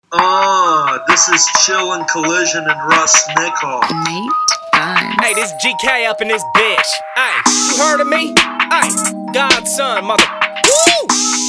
This is Chillin' Collision and Russ Nickel. Nate Buns. Hey, this GK up in this bitch. Hey, you heard of me? Hey, Godson, mother. Woo!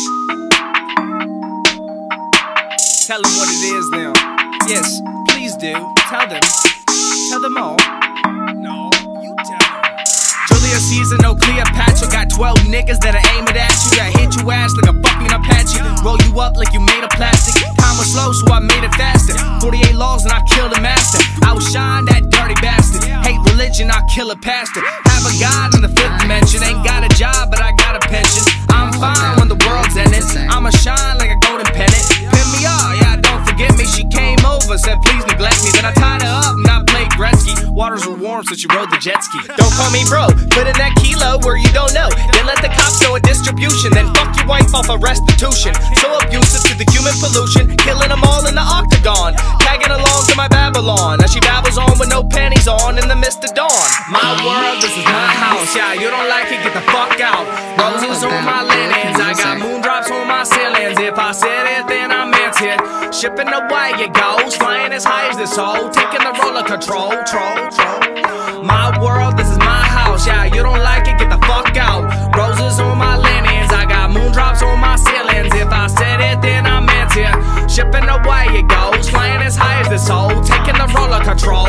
Tell them what it is now. Yes, please do. Tell them. Tell them all. No, you tell them. Julius Caesar, no Cleopatra. Got 12 niggas that'll aim it at you. That hit your ass like a fucking Apache. Roll you up like you made of plastic. Time was slow, so I made it faster. 48 laws and I killed a master. Outshine that dirty bastard. Hate religion, I kill a pastor. Have a god in the fifth dimension. Ain't got a job, but I got a pension. I'm fine when the world's ending. I'ma shine like a golden pennant. Pin me up, yeah, don't forget me. She came over, said please neglect me. Then I tied her up and I played Gretzky. Waters were warm, so she rode the jet ski. Don't call me bro, put in that kilo where you don't know. Then let the cops know a distribution. Then fuck your wife off a restitution. So abusive to the human pollution. Killing them all in the octagon. Tagging along to my Babylon. As she babbles on with no panties on in the midst of dawn. My world, this is my house. Yeah, you don't like it, get the fuck out. Roses on my linens. I got moondrops on my ceilings. If I said it, then I meant it. Shipping away it goes. Flying as high as this hole. Taking the roller control. My world, this is my house. Yeah, you don't like it, get the fuck out. Roses on my linens. I got moondrops on my ceilings. If I said it, then I meant it. Shipping away it goes. Flying as high as this hole. Taking the roller control.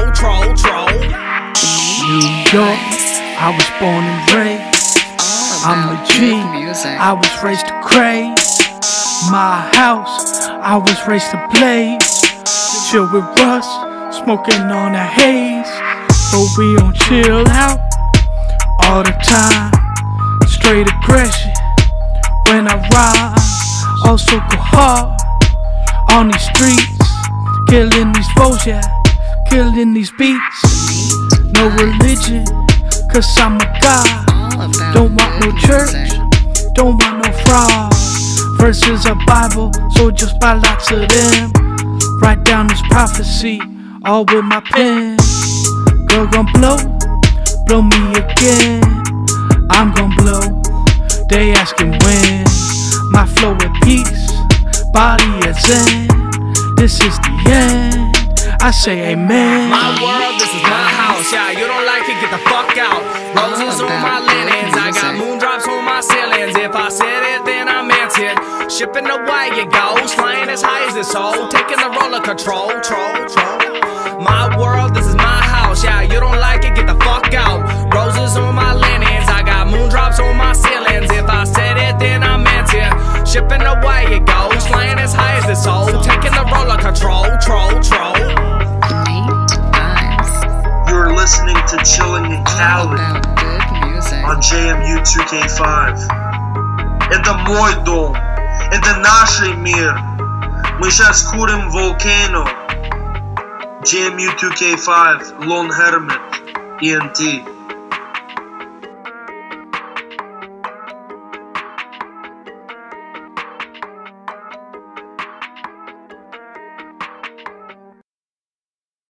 New York, I was born and raised. I'm a G, I was raised to crave. My house, I was raised to blaze. Chill with Russ, smoking on a haze. But we don't chill out all the time. Straight aggression when I ride. Also go hard on these streets. Killing these foes, yeah, killing these beats. No religion, cause I'm a god. Don't want no church, don't want no fraud. Verses of Bible, so just buy lots of them. Write down this prophecy, all with my pen. Girl gon' blow me again. I'm gon' blow, they asking when. My flow at peace, body at zen. This is the end, I say amen. My world, this is my house. Yeah, you don't like it, get the fuck out. Roses on my linens. I got moondrops on my ceilings. If I said it, then I meant it. Shipping away it goes. Flying as high as this hole. Taking the roller control. My world, this is my house. Yeah, you don't like it, get the fuck out. Roses on my linens. I got moondrops on my ceilings. If I said it, then I meant it. Shipping away it goes. Flying as high as this hole. Taking the roller control. You're listening to Chillin' in Cali on JMU 2K5. Это мой дом, это наш мир. Мы сейчас курим Volcano. JMU 2K5, Lone Hermit, ENT.